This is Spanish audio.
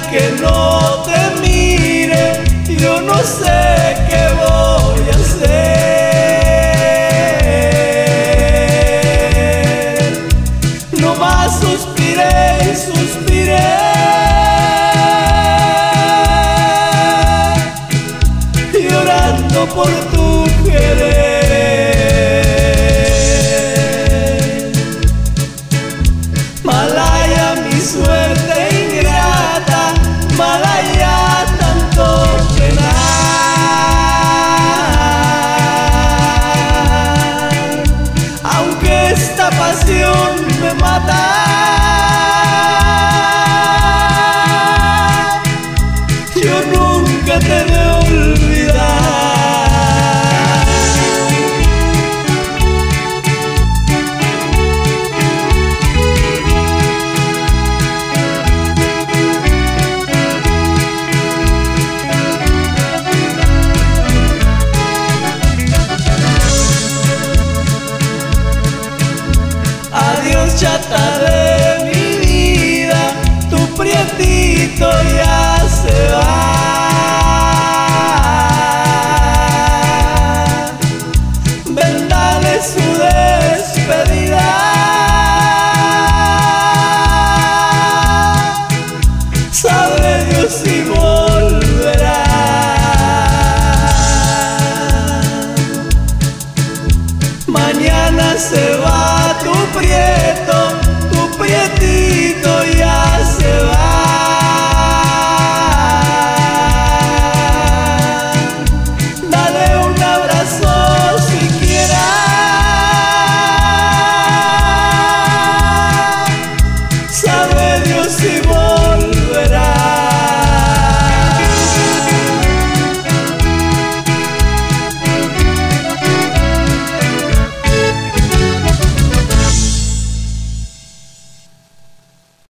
que no te mire, yo no sé qué voy a hacer. Nomás suspiré y suspiré, llorando por tu querer. Malaya mi suerte ingrata, malaya tanto penar. Aunque esta pasión me mata, yo nunca te he de olvidar. Adiós, chata de mi vida, tu prietito ya se va. Ven, dale su despedida, sabe Dios si volverá. Mañana se va tu prieto, tu prietito